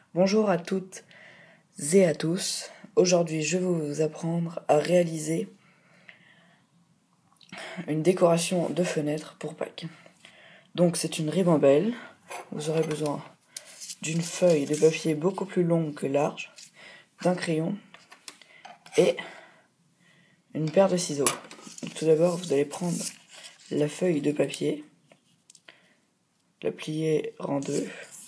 Bonjour à toutes et à tous. Aujourd'hui, je vais vous apprendre à réaliser une décoration de fenêtre pour Pâques. Donc, c'est une ribambelle. Vous aurez besoin d'une feuille de papier beaucoup plus longue que large, d'un crayon et une paire de ciseaux. Donc, tout d'abord, vous allez prendre la feuille de papier, la plier en deux,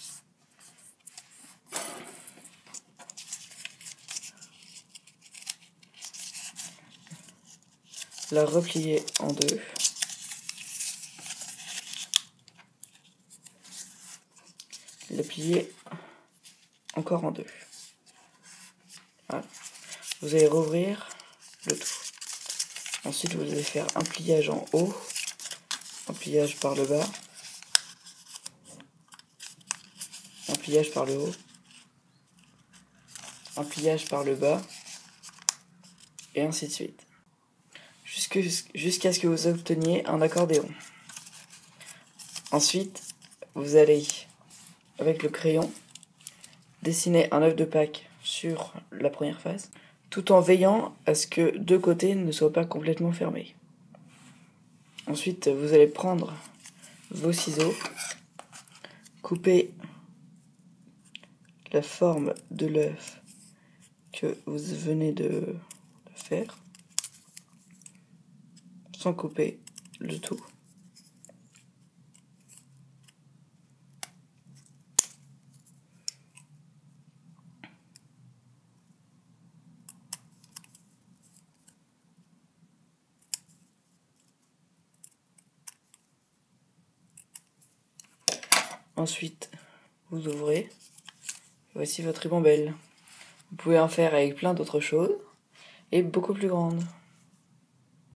la replier en deux, la plier encore en deux. Voilà. Vous allez rouvrir le tout. Ensuite, vous allez faire un pliage en haut, un pliage par le bas, un pliage par le haut, un pliage par le bas, et ainsi de suite. Jusqu'à ce que vous obteniez un accordéon. Ensuite, vous allez, avec le crayon, dessiner un œuf de Pâques sur la première face, tout en veillant à ce que deux côtés ne soient pas complètement fermés. Ensuite, vous allez prendre vos ciseaux, couper la forme de l'œuf que vous venez de faire, sans couper le tout. Ensuite, vous ouvrez. Voici votre ribambelle. Vous pouvez en faire avec plein d'autres choses et beaucoup plus grande.